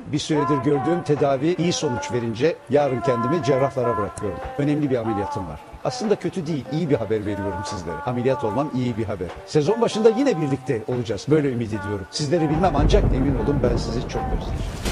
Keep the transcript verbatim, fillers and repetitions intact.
Bir süredir gördüğüm tedavi iyi sonuç verince yarın kendimi cerrahlara bırakıyorum. Önemli bir ameliyatım var. Aslında kötü değil, iyi bir haber veriyorum sizlere. Ameliyat olmam iyi bir haber. Sezon başında yine birlikte olacağız. Böyle ümit ediyorum. Sizleri bilmem ancak emin olun ben sizi çok özledim.